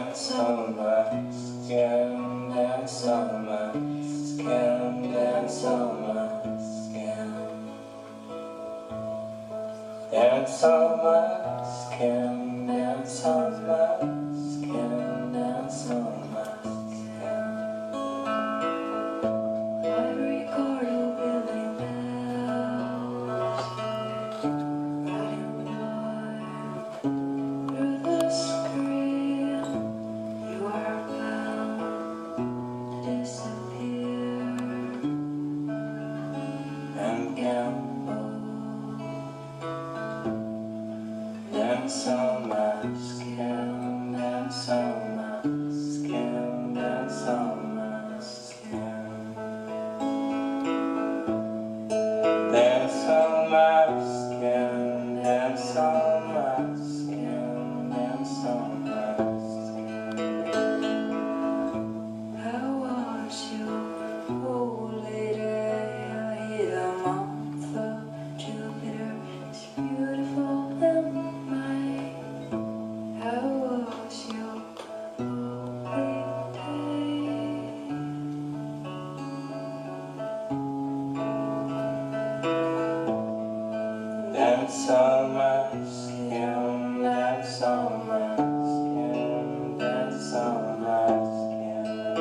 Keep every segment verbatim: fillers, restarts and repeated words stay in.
Dance on my skin, dance on my skin, dance on my skin. Dance on my skin, dance on my skin, dance on my skin. I record your building bells, riding by through the screen. You are bound to disappear and gamble. Dance on my skin, dance on my skin, dance on my skin. Dance on my skin, dance on my skin, dance on my skin. How was your holy day? I hit a month of Jupiter, it's beautiful and how was your holy day? Dance on my skin, dance on my skin, dance on my skin.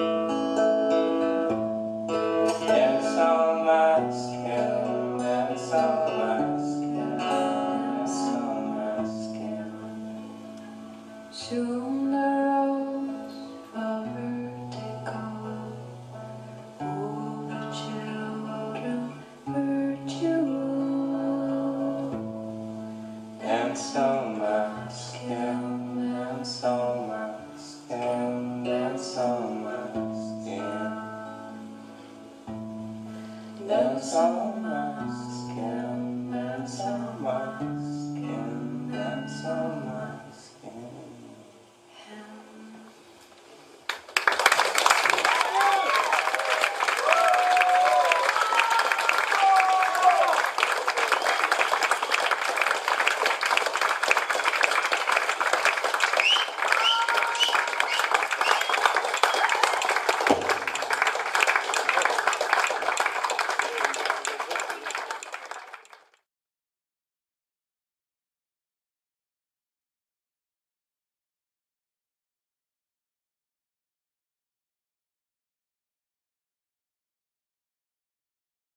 Dance on my skin, dance on my skin, dance on my skin. Soon the roads are vertical, all the children virtual. Dance on my skin, dance on my skin, dance on my skin. Dance on my skin, dance on my skin, dance on my